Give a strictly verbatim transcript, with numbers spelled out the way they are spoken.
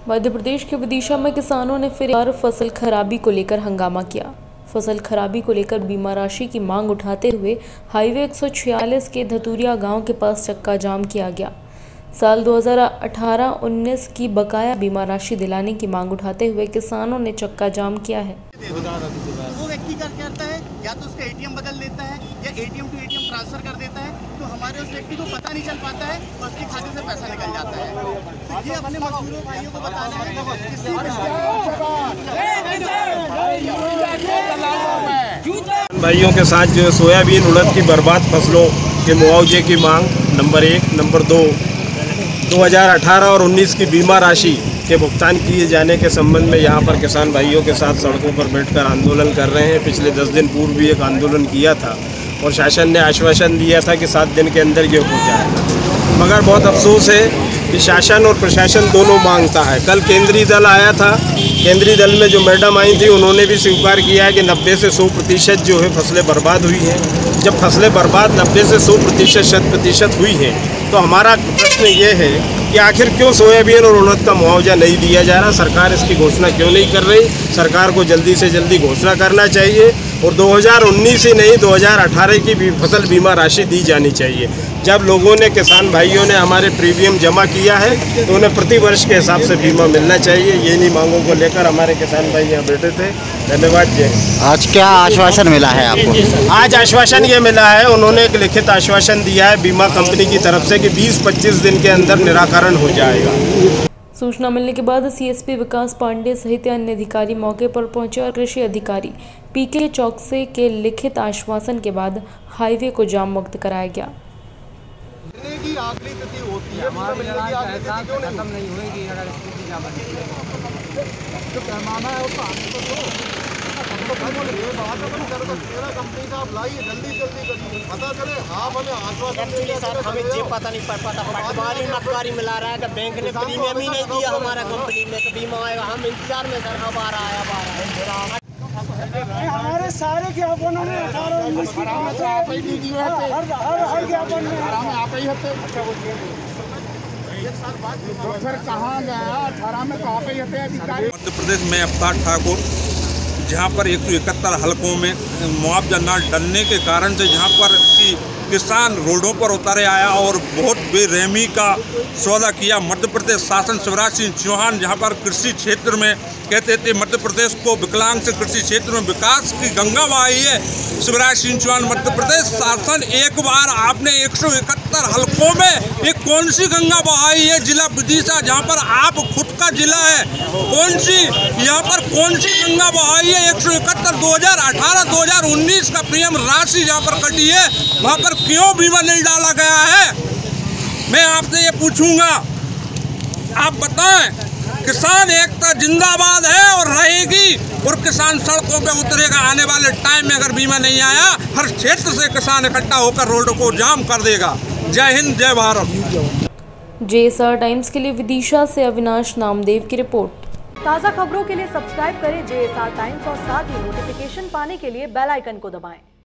मध्य प्रदेश के विदिशा में किसानों ने फिर एक बार फसल खराबी को लेकर हंगामा किया। फसल खराबी को लेकर बीमा राशि की मांग उठाते हुए हाईवे एक सौ छियालीस के धतूरिया गांव के पास चक्का जाम किया गया। साल दो हज़ार अठारह उन्नीस की बकाया बीमा राशि दिलाने की मांग उठाते हुए किसानों ने चक्का जाम किया है। वो व्यक्ति क्या करता है, या तो उसका एटीएम बदल देता है या एटीएम टू एटीएम ट्रांसफर कर देता है, तो हमारे उस व्यक्ति को पता नहीं चल पाता है और उसके खाते से पैसा निकल जाता है। तो ये अपने मजदूरों भाइयों को बताना है भाइयों के साथ जो सोयाबीन उड़द की बर्बाद फसलों के मुआवजे की मांग नंबर एक। नंबर दो, दो हज़ार अठारह और उन्नीस की बीमा राशि के भुगतान किए जाने के संबंध में यहाँ पर किसान भाइयों के साथ सड़कों पर बैठकर आंदोलन कर रहे हैं। पिछले दस दिन पूर्व भी एक आंदोलन किया था और शासन ने आश्वासन दिया था कि सात दिन के अंदर ये हो जाएगा, मगर बहुत अफसोस है कि शासन और प्रशासन दोनों मांगता है। कल केंद्रीय दल आया था, केंद्रीय दल में जो मैडम आई थी उन्होंने भी स्वीकार किया है कि नब्बे से सौ प्रतिशत जो है फसलें बर्बाद हुई हैं। जब फसलें बर्बाद नब्बे से सौ प्रतिशत शत प्रतिशत हुई हैं तो हमारा प्रश्न ये है कि आखिर क्यों सोयाबीन और उड़द का मुआवजा नहीं दिया जा रहा? सरकार इसकी घोषणा क्यों नहीं कर रही? सरकार को जल्दी से जल्दी घोषणा करना चाहिए और दो हज़ार उन्नीस ही नहीं दो हज़ार अठारह की भी फसल बीमा राशि दी जानी चाहिए। जब लोगों ने, किसान भाइयों ने हमारे प्रीमियम जमा किया है तो उन्हें प्रति वर्ष के हिसाब से बीमा मिलना चाहिए। ये नहीं मांगों को लेकर हमारे किसान भाई यहाँ बैठे थे। धन्यवाद जय। आज क्या आश्वासन मिला है आपको? आज आश्वासन ये मिला है, उन्होंने एक लिखित आश्वासन दिया है बीमा कंपनी की तरफ से कि बीस पच्चीस दिन के अंदर निराकरण हो जाएगा। सूचना मिलने के बाद सीएसपी विकास पांडे सहित अन्य अधिकारी मौके पर पहुंचे और कृषि अधिकारी पीके चौकसे के लिखित आश्वासन के बाद हाईवे को जाम मुक्त कराया गया। की आखिरी तिथि होती है, हमारी लड़ाई एहसान से खत्म नहीं होगी अगर स्थिति क्या बनेगी। जो पैमाना है वो पानी तो दो, हमको भाई ये बात अपन कर सकते हैं ना, कंपनी साहब लाइए जल्दी जल्दी करिए, पता चले। हाँ हमें आश्वासन दे सर, हमें ये पता नहीं पड़ पाता, पटवारी मतवारी मिला रहा है कि बैंक ने प्रीमियम ही नहीं दिया हमारा कंपनी में, तो बीमा आएगा। हम इंतजार में सर, अब आ रहा है अब आ रहा है। हमारे सारे ज्ञापनों में अठारह उन्नीस की आप ही दीजिए, हर हर हर ज्ञापन में आप ही होते। तो फिर कहाँ गया अठारह में, कहाँ पे होते अधिकारी? मध्य प्रदेश में अवतार ठाकुर, जहाँ पर एक सौ इकहत्तर हलकों में मुआवजा न डलने के कारण से जहाँ पर की किसान रोडों पर उतरे आया और बहुत बेरहमी का सौदा किया। मध्य प्रदेश शासन शिवराज सिंह चौहान जहाँ पर कृषि क्षेत्र में कहते थे मध्य प्रदेश को विकलांग से कृषि क्षेत्र में विकास की गंगा बहाई है। शिवराज सिंह चौहान मध्य प्रदेश शासन, एक बार आपने एक सौ इकहत्तर हलकों में एक कौन सी गंगा बहाई है? जिला विदिशा जहाँ पर आप खुद का जिला है, कौन सी यहाँ पर कौन सी गंगा बहाई है? एक सौ इकहत्तर दो हज़ार अठारह दो हज़ार उन्नीस का प्रीमियम राशि जहाँ पर कटी है वहाँ पर क्यों बीमा नहीं डाला गया है? मैं आपसे ये पूछूंगा, आप बताएं। किसान एकता जिंदाबाद है और रहेगी, और किसान सड़कों पे उतरेगा। आने वाले टाइम में अगर बीमा नहीं आया, हर क्षेत्र से किसान इकट्ठा होकर रोड को जाम कर देगा। जय हिंद, जय भारत। जेएसआर टाइम्स के लिए विदिशा से अविनाश नामदेव की रिपोर्ट। ताज़ा खबरों के लिए सब्सक्राइब करें जेएसआर टाइम्स और साथ ही नोटिफिकेशन पाने के लिए बेल आइकन को दबाएं।